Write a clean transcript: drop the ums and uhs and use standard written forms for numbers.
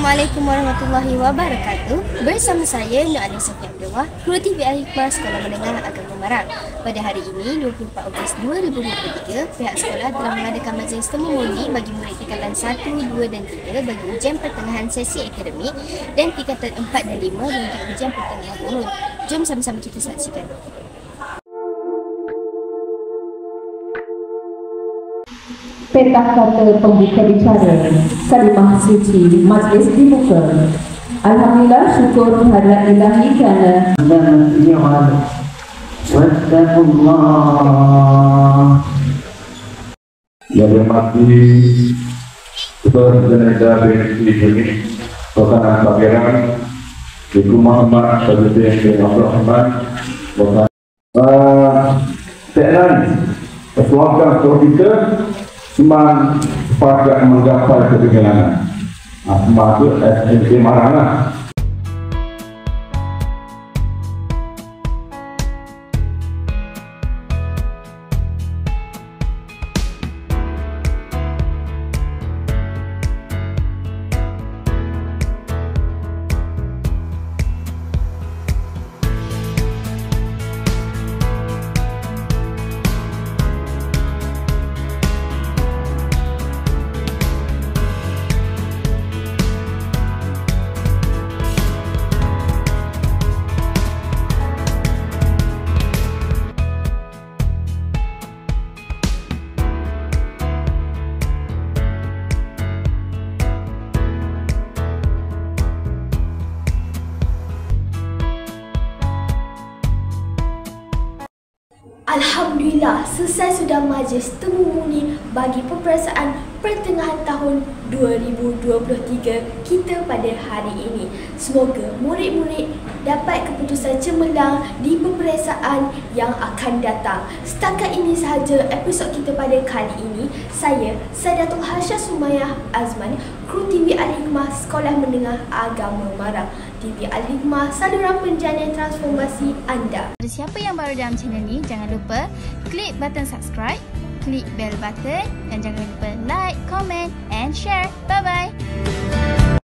Assalamualaikum warahmatullahi wabarakatuh. Bersama saya Nur Alin Sofian Abdullah, Guru TV Al-Hikmah Sekolah Menengah Agama Marang. Pada hari ini 24 Ogos 2023, pihak sekolah telah mengadakan majlis temu murni bagi murid tingkatan 1, 2 dan 3 bagi ujian pertengahan sesi akademik dan tingkatan 4 dan 5 bagi ujian pertengahan umum. Jom sama-sama kita saksikan. Peta kata pembuka bicara, kalimah suci, majlis dibuka. Alhamdulillah, syukur kehadirat ilahi kerana wattaqullah. Yang bermati Ketua Jenazah BNI Jemik Rokanan Pangeran Ibu Muhammad Sabiti bin Abdul Rahman Teknan keluarga kita memang pada menggapai ketinggalan. Maksud SMK Marang. Alhamdulillah, selesai sudah majlis temu murni bagi peperiksaan pertengahan tahun 2023 kita pada hari ini. Semoga murid-murid dapat keputusan cemerlang di peperiksaan yang akan datang. Setakat ini sahaja episod kita pada kali ini. Saya Datuk Harsha Sumayah Azman, Guru TV Al-Hikmah Sekolah Menengah Agama Marang. TV Al-Hikmah, saluran penjana transformasi anda. Bagi siapa yang baru dalam channel ni, jangan lupa klik button subscribe, klik bell button dan jangan lupa like, comment and share. Bye-bye.